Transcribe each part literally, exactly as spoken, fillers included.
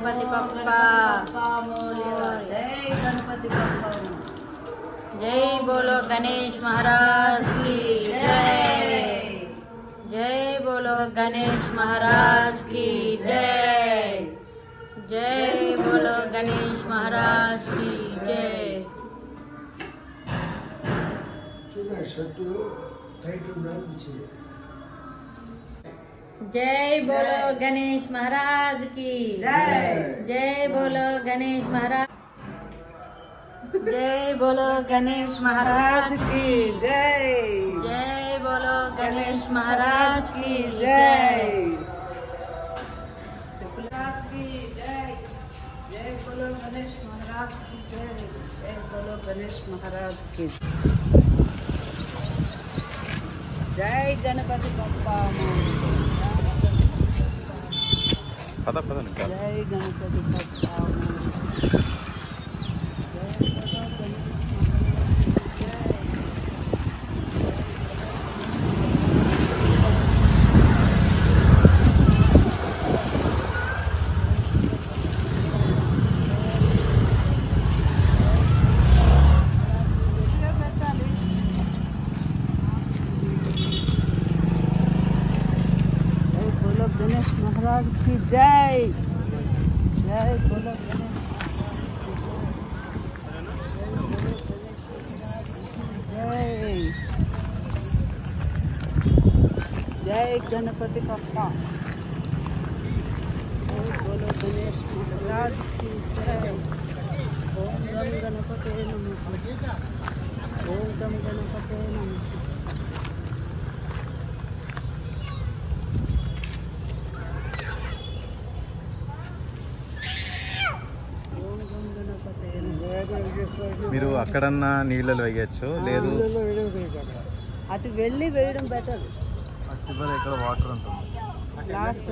गणपति बप्पा जय गणपति बप्पा। जय बोलो गणेश महाराज की जय। जय बोलो गणेश महाराज की जय। जय बोलो गणेश महाराज की जय। जय बोलो गणेश महाराज की जय। जय बोलो गणेश महाराज। जय बोलो गणेश महाराज की जय। जय बोलो गणेश महाराज की जय। जय। महाराज की जय। जय बोलो गणेश महाराज की जय। जय बोलो गणेश महाराज की जय। गणपति बप्पा पता पता नहीं जय गणपति बप्पा। गणेश महाराज की जय। जय बोलो गणेश जय। जय गणपति बप्पा। जय बोलो गणेश महाराज की जय। ओम गम गणपते नमः। ओम गम गणपते नमः। మీరు అక్కడన్నా నీళ్ళలో వేయచ్చు, లేదు అటు వెళ్ళి వేయడం బెటర్. ఇక్కడ వాటర్ ఉంటుంది లాస్ట్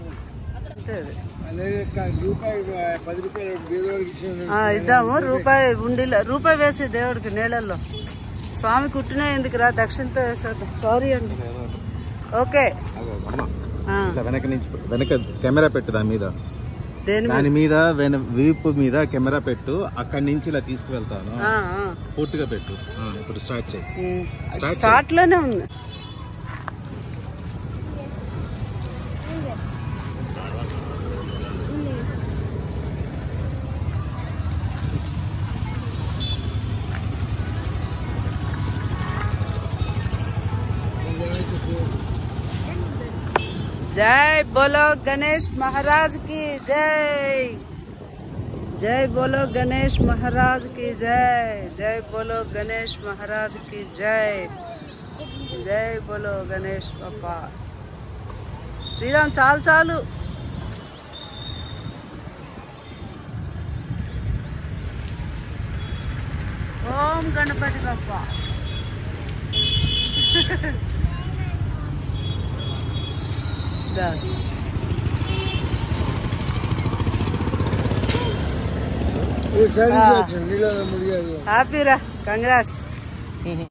ఇద్దాము. రూపాయి ఉండిలో రూపాయి వేసి దేవుడికి నీళ్ళల్లో. స్వామి కుట్టినా ఎందుకు రా, దక్షిణతో వేసేద్దాం. సారీ అండి. ఓకే వెనక నుంచి వెనక కెమెరా పెట్టు, దాని మీద దాని మీద వీపు మీద కెమెరా పెట్టు, అక్కడి నుంచి ఇలా తీసుకువెళ్తాను. పూర్తిగా పెట్టు. ఇప్పుడు స్టార్ట్ చేయి. స్టార్ట్ లోనే ఉంది. जय बोलो गणेश महाराज की जय। जय बोलो गणेश महाराज की जय। जय बोलो गणेश महाराज की जय। जय बोलो गणेश बप्पा। श्रीराम चाल चालू। ओम गणपति बप्पा। హ్యాపీ రా, కంగ్రాట్స్.